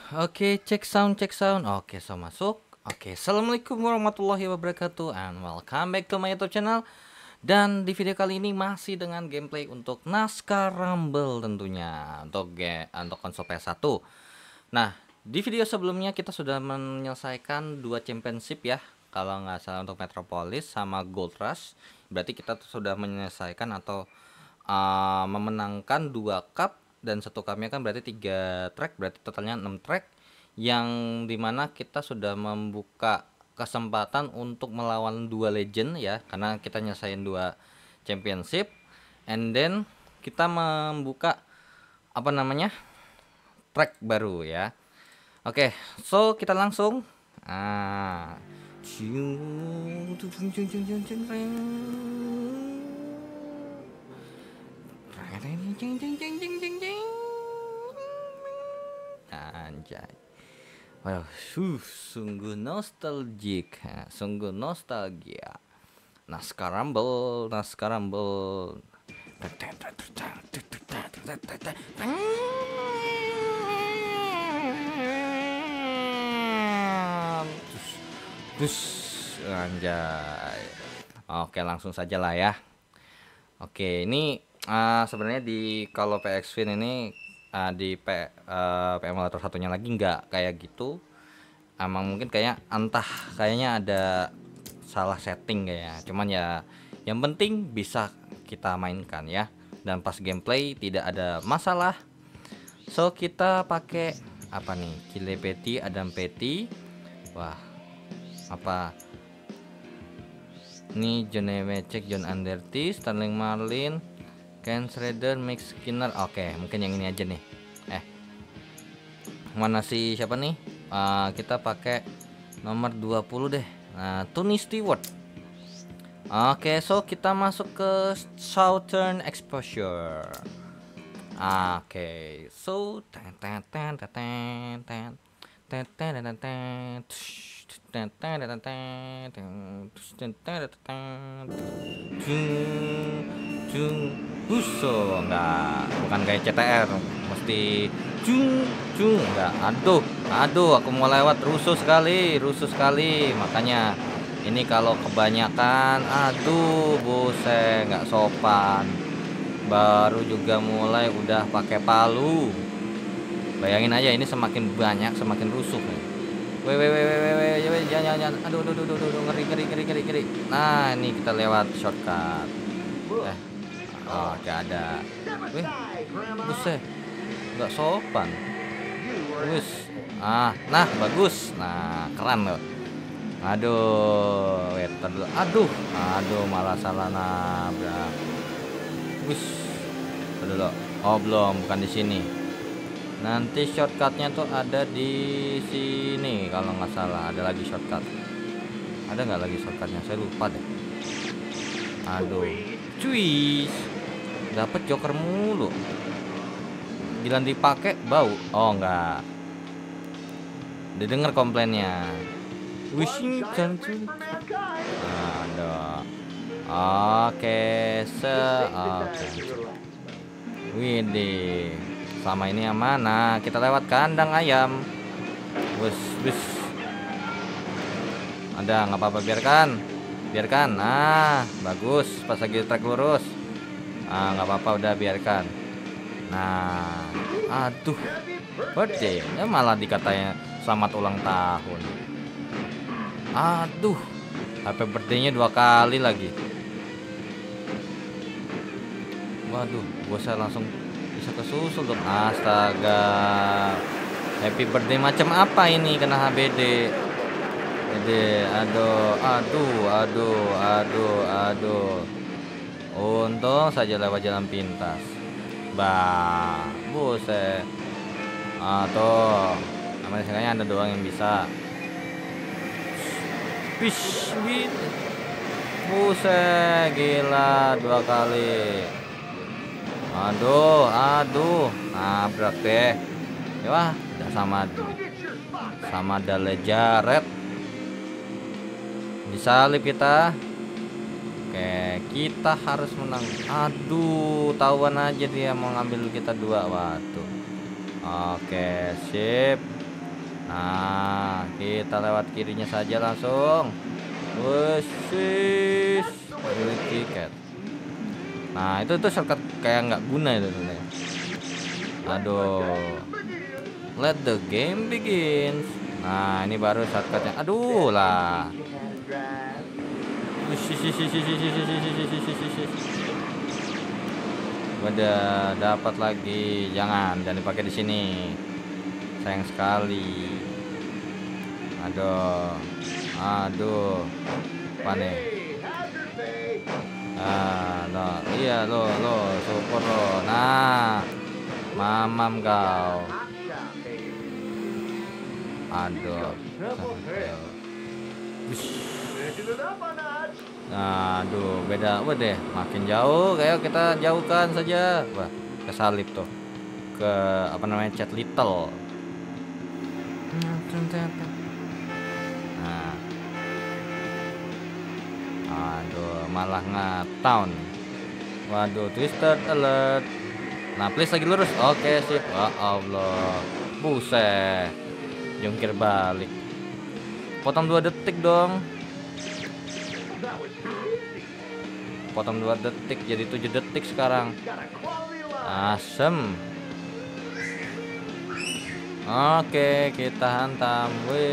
Oke, cek sound, cek sound. Oke, so masuk. Oke, assalamualaikum warahmatullahi wabarakatuh, and welcome back to my YouTube channel. Dan di video kali ini masih dengan gameplay untuk Naskah Rumble tentunya untuk konsol PS1. Nah, di video sebelumnya kita sudah menyelesaikan 2 championship ya, kalau nggak salah untuk Metropolis sama Gold Rush. Berarti kita sudah menyelesaikan atau memenangkan 2 cup dan 1 cupnya kan berarti 3 track, berarti totalnya 6 track, yang dimana kita sudah membuka kesempatan untuk melawan 2 legend ya, karena kita nyelesain 2 championship, and then kita membuka apa namanya track baru ya. Oke, so kita langsung anjay. Wow, sungguh nostalgic, sungguh nostalgia. Naskah Rumble, Naskah Rumble. Terus, anjay. Oke, langsung saja lah ya. Oke, ini sebenarnya di kalau PX Fin ini di emulator satunya lagi nggak kayak gitu. Emang mungkin kayaknya ada salah setting kayaknya. Cuman ya yang penting bisa kita mainkan ya. Dan pas gameplay tidak ada masalah. So kita pakai apa nih? Kile Peti, Adam Peti. Wah, apa? Ini John Nemecek, John Anderty, Sterling Marlin, Ken Shredder, Max Skinner. Oke, mungkin yang ini aja nih. Mana sih siapa nih? Kita pakai nomor 20 deh. Tony Stewart. Oke, so kita masuk ke Southern Exposure. Oke, so buso enggak, bukan kayak CTR mesti enggak. Aduh aku mau lewat, rusuh sekali, makanya ini kalau kebanyakan buset nggak sopan. Baru juga mulai udah pakai palu, bayangin aja, ini semakin banyak semakin rusuh nih. Jangan. Aduh, ngeri. Nah, ini kita lewat shortcut. Oke, ada. Buset, nggak sopan. Nah, bagus. Nah, keren loh. Aduh, wetter dulu. Aduh, malah salah nabrak. Dulu. Oh, belum, bukan di sini. Nanti shortcutnya tuh ada di sini kalau nggak salah. Ada lagi shortcut. Ada nggak lagi shortcutnya? Saya lupa deh. Aduh, cuy, dapat joker mulu. Bilang dipakai bau. Oh, enggak. Didengar komplainnya. Wishing cancu. Aduh. Oke, Widih, sama ini yang mana? Kita lewat kandang ayam. Wis. Ada, nggak apa-apa, biarkan. Nah, bagus. Pas lagi trek lurus. Nggak apa-apa, udah biarkan. Nah, aduh, birthday ya, malah dikatanya selamat ulang tahun. Aduh, happy birthday-nya 2 kali lagi. Waduh, saya langsung bisa kesusul dong. Astaga, happy birthday macam apa ini kena HBD? Aduh. Untung saja lewat jalan pintas. Buset. Tuh, namanya kayaknya ada doang yang bisa. Buset, gila 2 kali. Aduh, nabrak deh. Ya wah, udah sama Dale Jaret. Disalip kita. Oke, kita harus menang. Aduh, tahuan aja dia mau ngambil kita 2 waktu. Oke, sip. Nah, kita lewat kirinya saja langsung. Wush, beli tiket. Nah, itu tuh shortcut kayak nggak guna itu sebenarnya. Aduh. Let the game begin. Nah, ini baru shortcutnya. Aduh lah. Udah dapat lagi. Jangan dipakai di sini. Sayang sekali. Aduh. Apa nih? Iya lo super lo. Nah, mamam kau. Aduh. Aduh, beda deh, makin jauh. Kayak kita jauhkan saja. Wah, kesalip tuh. Ke apa namanya, chat little. Nah. Aduh, malah ngatown. Waduh, twisted alert. Nah, please lagi lurus. Oke, sip. Ya Allah. Buset. Jungkir balik. Potong 2 detik dong. Potong 2 detik jadi 7 detik sekarang. Asem. Oke, kita hantam.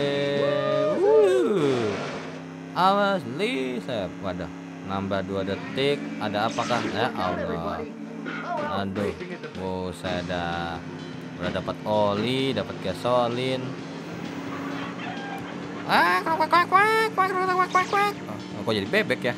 Awas lisep. Waduh, nambah 2 detik. Ada apakah? Ya Allah. Aduh, buset dah. Udah dapat oli, dapat gasolin. Kok jadi bebek ya?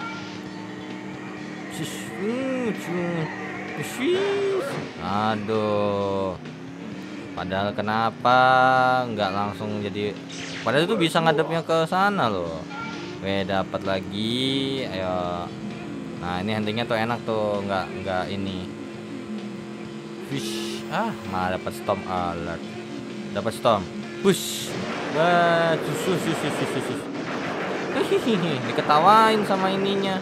Aduh. Padahal kenapa nggak langsung jadi? Padahal itu bisa ngadepnya ke sana loh. Dapat lagi. Ayo. Nah, ini huntingnya tuh enak tuh, nggak ini. Fish. Malah dapat storm alert. Dapat storm. Push. Wah, diketawain sama ininya.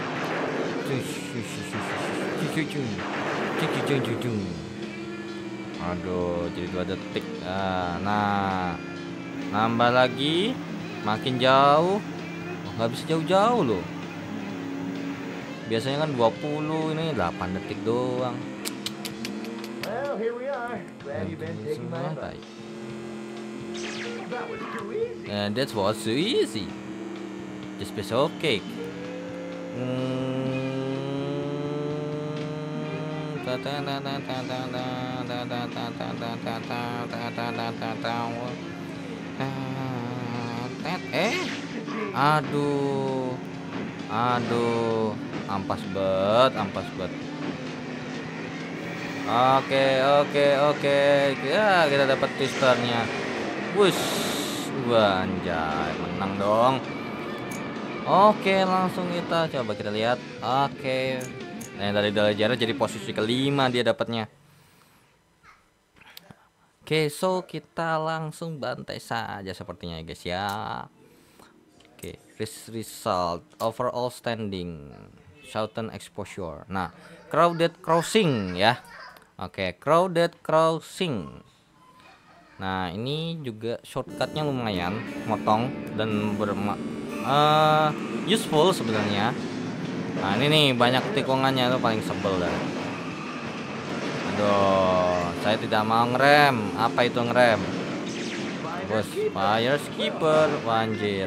Aduh, jadi 2 detik. Nah, nambah lagi, makin jauh. Nggak bisa jauh-jauh loh. Biasanya kan 20, ini 8 detik doang. Well, here we are. Glad you've been taking my advice. That was too easy. And that was so easy. Just piece of cake. Aduh, ampas bet. Oke. Ya, kita dapat twisternya. Wush, anjay, menang dong. Oke, langsung kita coba lihat. Oke. Nah, dari jarak jadi posisi kelima dia dapatnya. Oke, so kita langsung bantai saja sepertinya ya guys ya. Oke, result overall standing, Southern exposure. Nah, crowded crossing ya. Oke, crowded crossing. Nah, ini juga shortcutnya lumayan motong dan useful sebenarnya. Nah, ini nih banyak tikungannya, itu paling sebel dah. Aduh, saya tidak mau ngerem. Apa itu ngerem? Bos, fire skipper, anjir.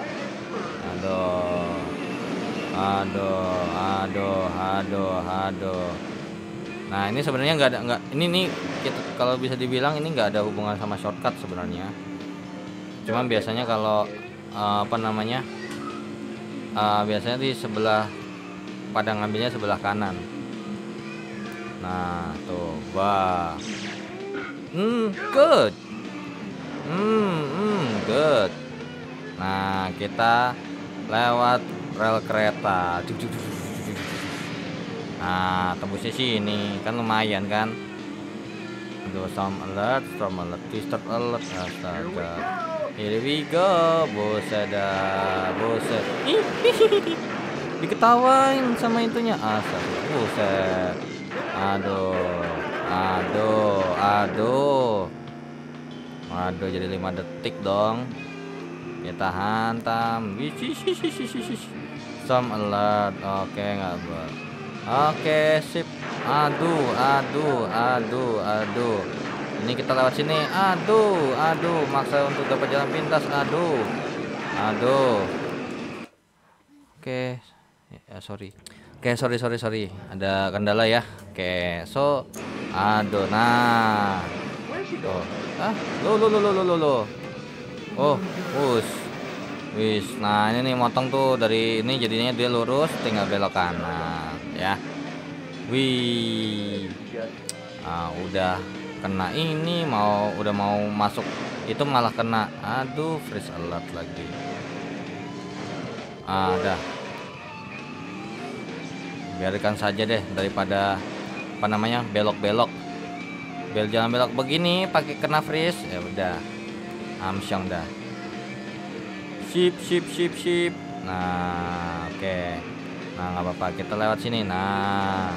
Aduh. Nah, ini sebenarnya ini nih kita, kalau bisa dibilang ini nggak ada hubungan sama shortcut sebenarnya. Cuman biasanya kalau biasanya di sebelah pada ngambilnya sebelah kanan. Nah, tuh, wah. Good. Good. Nah, kita lewat rel kereta. Nah, tembusnya sini kan lumayan kan. Aduh, storm alert, twister alert, astaga. Here we go, buset. Diketawain sama itunya, astaga, buset. Aduh. Waduh, jadi 5 detik dong. Kita hantam. Some alert. Oke, nggak buat. Oke, sip. Aduh. Ini kita lewat sini. Aduh. Maksa untuk dapat jalan pintas. Aduh. Oke. Ya, sorry. Oke, sorry. Ada kendala ya. Oke, aduh. Nah. Tuh. Lo. Oh, wis. Nah, ini nih motong tuh dari ini jadinya dia lurus, tinggal belok kanan ya. Wih. Ah, udah kena ini udah mau masuk itu malah kena. Aduh, freeze alert lagi. Dah. Biarkan saja deh daripada belok-belok. Jangan belok begini pakai kena freeze. Ya udah. Amsyong dah. Sip. Nah, oke. Nah, nggak apa-apa, kita lewat sini. Nah.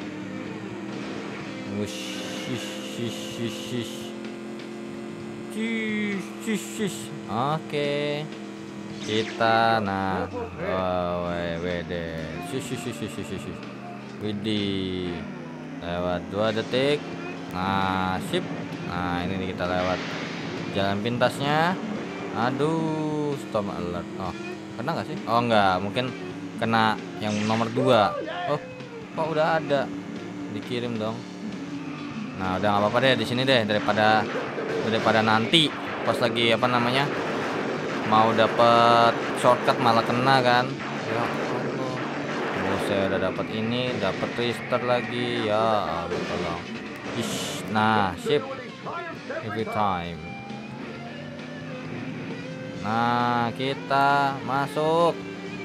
Oke. Kita Widih. Lewat 2 detik. Nah, sip. Nah, ini kita lewat jalan pintasnya. Aduh, stop alert. Oh, kena nggak sih? Oh, enggak, mungkin kena yang nomor 2. Oh, kok udah ada dikirim dong. Nah, udah nggak apa-apa deh di sini deh daripada nanti pas lagi mau dapet shortcut malah kena kan. Ya Allah. Oh, saya udah dapat ini, dapat twister lagi. Ya Allah, tolong. Nah, sip. Every time. Nah, kita masuk.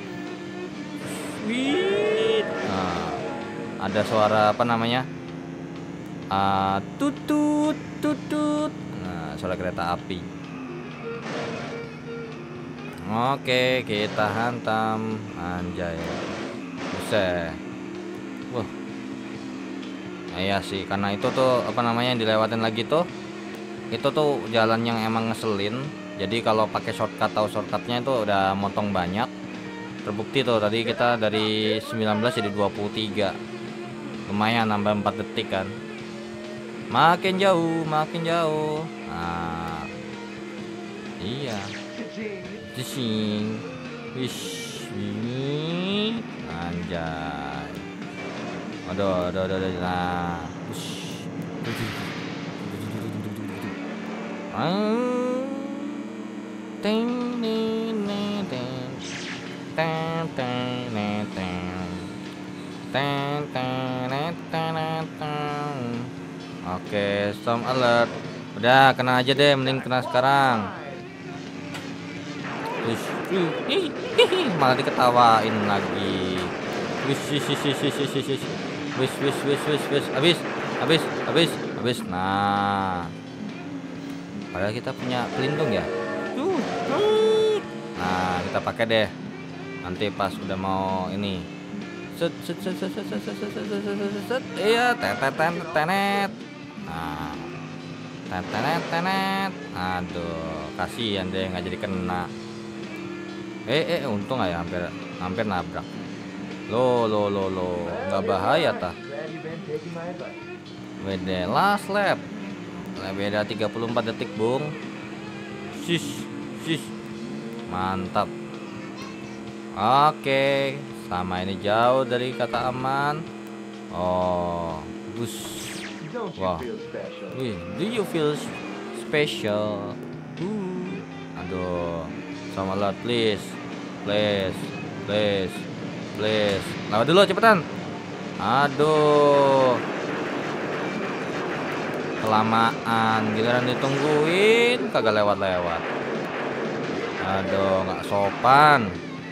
Sweet. Nah, ada suara tutut. Nah, suara kereta api. Oke, kita hantam. Anjay. Buset. Wah. Nah, iya sih, karena itu tuh yang dilewatin lagi tuh. Itu tuh jalan yang emang ngeselin. Jadi kalau pakai shortcutnya itu udah motong banyak. Terbukti tuh tadi kita dari 19 jadi 23. Lumayan nambah 4 detik kan. Makin jauh. Nah. Iya. Jising. Wish. Anjay. Aduh. Nah. Oke, storm alert. Udah, kena aja deh, mending kena sekarang. Malah diketawain lagi. Habis. Nah. Padahal kita punya pelindung ya. Nah, kita pakai deh. Nanti pas udah mau ini. Iya, tenet. Nah. Tenet. Aduh, kasihan deh nggak jadi kena. Untung ya hampir nabrak. Lo. Nggak bahaya tah. Wede, last lap. Beda 34 detik, Bung. Sis. Mantap. Oke, sama ini jauh dari kata aman. Oh, bus. Wah. Wih, do you feel special? Aduh. Sama lot, please. Lewat dulu cepetan. Aduh. Kelamaan, giliran ditungguin kagak lewat. Aduh, nggak sopan.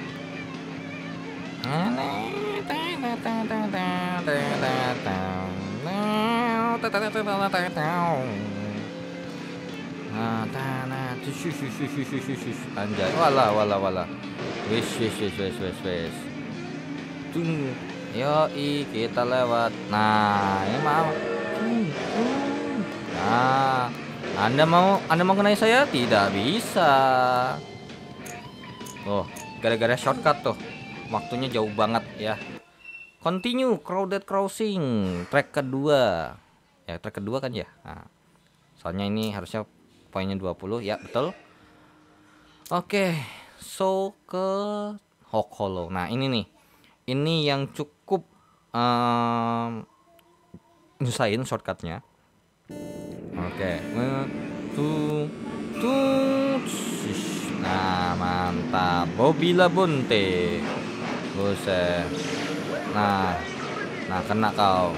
Anjay, wala. Wis. Yoi, kita lewat. Nah, ini mau. Nah, Anda mau kenai saya? Tidak bisa. Oh, gara-gara shortcut tuh. Waktunya jauh banget ya. Continue Crowded Crossing track kedua. Ya, track kedua kan ya. Nah, soalnya ini harusnya poinnya 20 ya, betul. Oke, so ke Hog Hollow. Nah, ini nih. Ini yang cukup nyusahin shortcutnya. Oke, nah mantap, Bobby Labonte, buset. Nah kena kau,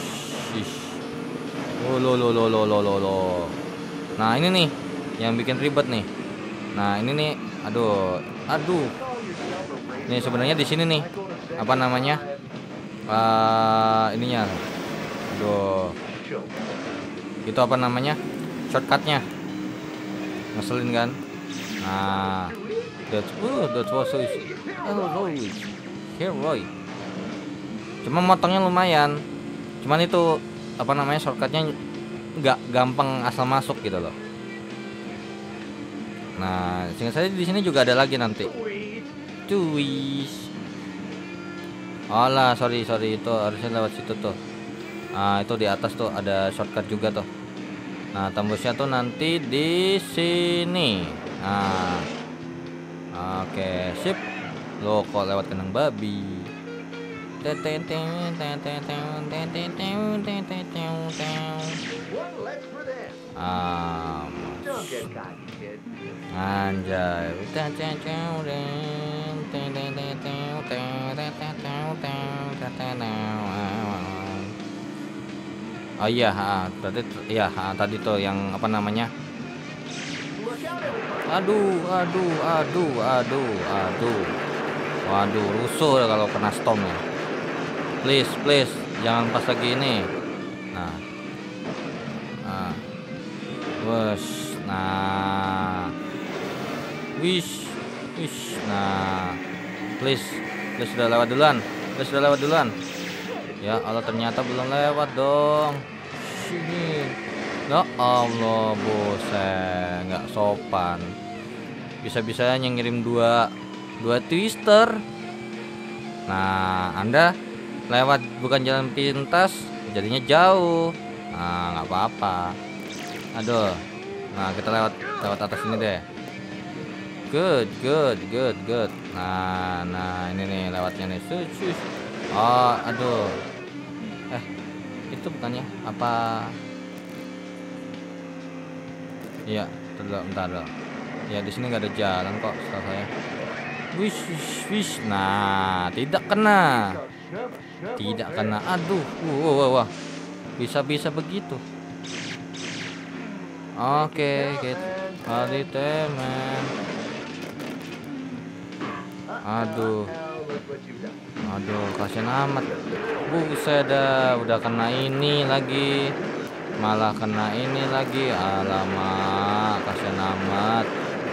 lo. Nah ini nih yang bikin ribet nih. Nah ini nih, aduh. Nih sebenarnya di sini nih, apa namanya? Ininya, aduh. Itu apa namanya, shortcutnya ngeselin kan. Nah that was so easy. Roy cuma motongnya lumayan, cuman itu apa namanya, shortcutnya nggak gampang asal masuk gitu loh. Nah sehingga saya di sini juga ada lagi nanti twist. Alah sorry itu harusnya lewat situ tuh. Nah itu di atas tuh ada shortcut juga tuh. Nah tembusnya tuh nanti di sini. Nah oke sip. Lo kok lewat kandang babi. Anjay. Oh iya, berarti ya tadi tuh yang apa namanya? Aduh. Waduh, rusuh kalau kena storm ya. Please, jangan pas lagi ini. Nah. Wes. Nah. Wish. Nah. Please sudah lewat duluan. Ya Allah, ternyata belum lewat dong. Sini. Ya Allah, bosan, nggak sopan. Bisa-bisanya ngirim dua twister. Nah, Anda lewat bukan jalan pintas, jadinya jauh. Nah, nggak apa-apa. Aduh. Nah, kita lewat atas ini deh. Good. Nah, ini nih lewatnya nih. Oh, aduh. Itu bukannya apa? Iya, bentar. Ya di sini nggak ada jalan kok, setahu saya. Wish. Nah, tidak kena. Aduh. Wah. Bisa begitu. Oke, kita teman. Aduh, kasihan amat. Buset dah, udah kena ini lagi. Malah kena ini lagi. Alamak, kasihan amat.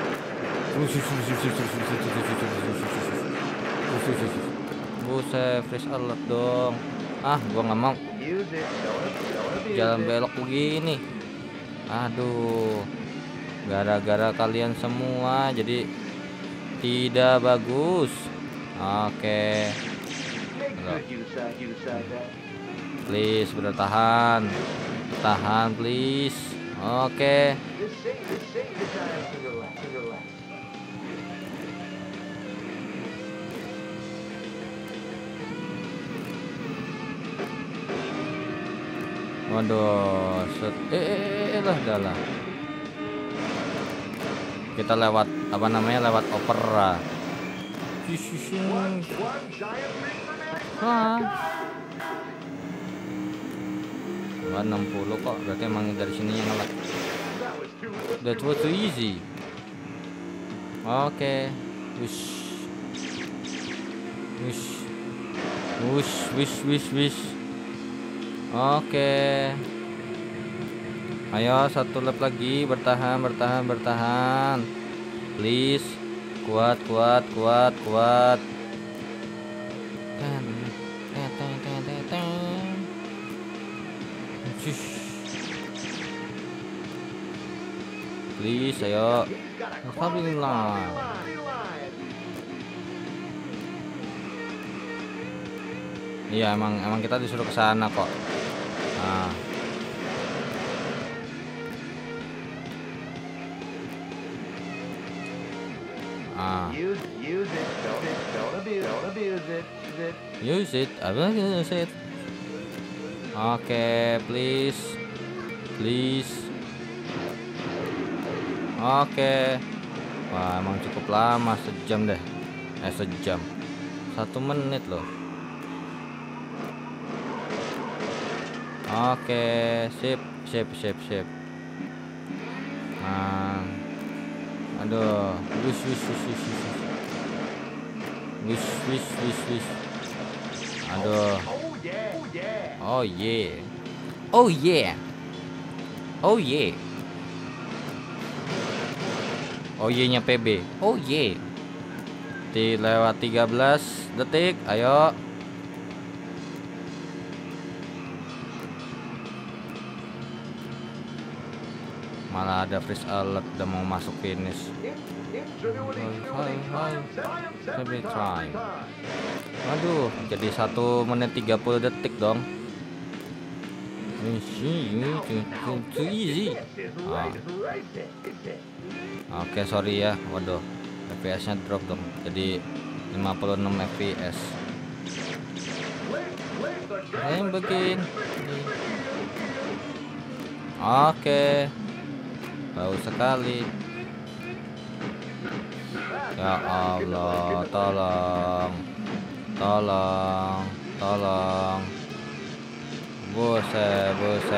Buset, fresh alert dong. Gua nggak mau jalan belok begini. Aduh, gara-gara kalian semua jadi tidak bagus. Oke. Please bertahan. Please. Oke. Waduh, lah. Kita lewat apa namanya? Lewat opera. 60 kok, berarti emang dari sini yang ngelak. That was too easy. Oke. Wish. Oke. Ayo satu lap lagi, bertahan. Please. Kuat. please, ayo. Alhamdulillah. Iya, emang kita disuruh ke sana kok. Nah. Use it, I will use it. Oke, please. Oke. Wah, emang cukup lama, sejam deh. Sejam. 1 menit loh. Oke, sip. Nah. Aduh, wish. Aduh. Oh yeah. Oh yeah nya PB. Oh yeah. Lewat 13 detik, ayo. Malah ada freeze alert udah mau masuk finish. Let me try. Aduh, jadi 1 menit 30 detik dong. Too easy. Oke, sorry ya. Waduh, FPS nya drop dong. Jadi 56 FPS. Begini. Oke. Bau sekali. Ya Allah, tolong. Buset.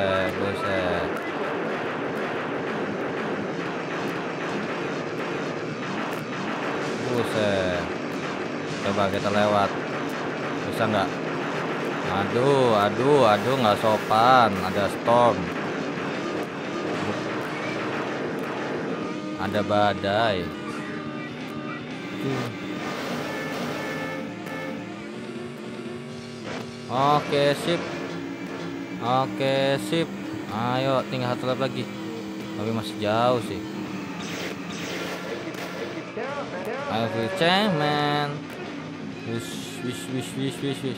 Coba kita lewat. Bisa nggak? Aduh, nggak sopan. Ada storm. Ada badai. Oke, sip. Ayo, tinggal 1 lap lagi. Tapi masih jauh sih. Ayo, man. Wish.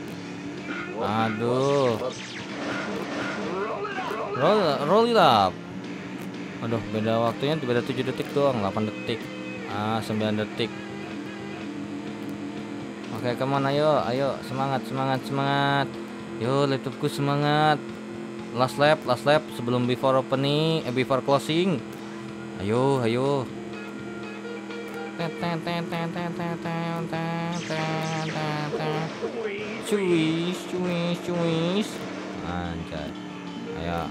Aduh. Roll it up. Aduh, beda waktunya, beda 7 detik doang, 8 detik. 9 detik. Oke, come on, ayo, semangat. Yo, laptopku semangat. Last lap sebelum before closing. Ayo. Cuis. Anjay. Ayo.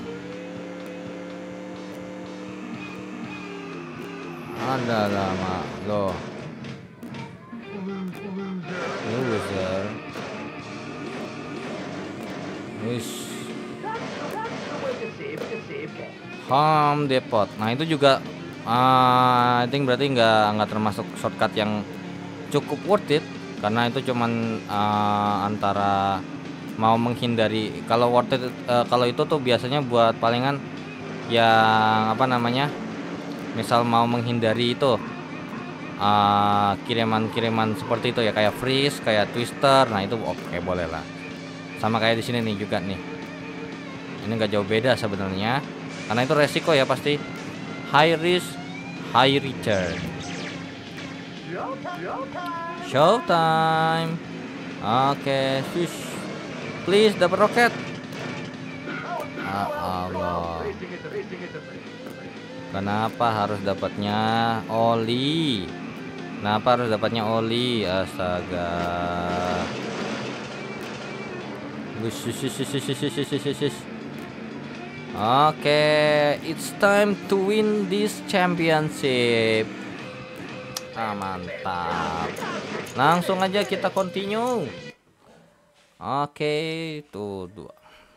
Ada lama loh. Loser. Depot. Nah, itu juga I think berarti nggak termasuk shortcut yang cukup worth it, karena itu cuman antara mau menghindari. Kalau worth it, kalau itu tuh biasanya buat palingan yang apa namanya, misal mau menghindari itu kiriman seperti itu ya, kayak freeze, kayak twister. Nah, itu oke, boleh lah. Sama kayak di sini nih juga nih. Ini nggak jauh beda sebenarnya, karena itu resiko ya pasti. High risk, high return. Showtime. Oke, swish. Please dapat roket. Allah. Kenapa harus dapatnya oli? Astaga. Oke, it's time to win this championship. Mantap. Langsung aja kita continue. Oke, tuh 2.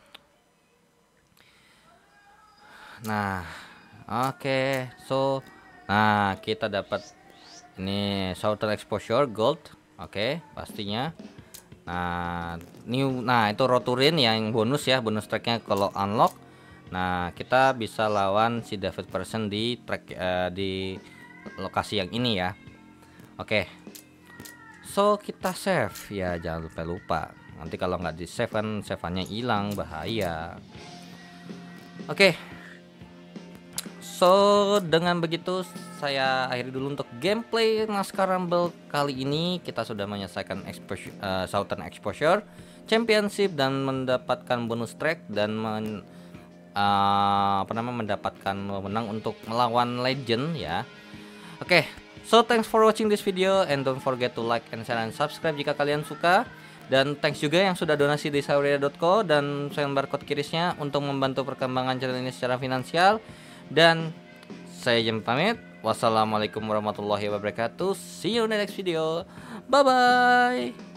Nah, oke, nah kita dapat ini shorter exposure gold. Oke, pastinya. Nah, itu roturin yang bonus ya, bonus tracknya kalau unlock. Nah, kita bisa lawan si David Person di track di lokasi yang ini ya. Oke. So, kita save ya, jangan lupa. Nanti kalau nggak di save kan save-nya hilang, bahaya. Oke. So, dengan begitu saya akhiri dulu untuk gameplay NASCAR Rumble kali ini. Kita sudah menyelesaikan Southern Exposure Championship dan mendapatkan bonus track dan mendapatkan menang untuk melawan Legend ya. Oke, so thanks for watching this video and don't forget to like and share and subscribe jika kalian suka. Dan thanks juga yang sudah donasi di saweria.co dan scan barcode kirisnya untuk membantu perkembangan channel ini secara finansial. Dan saya Jem pamit. Wassalamualaikum warahmatullahi wabarakatuh. See you in the next video. Bye bye.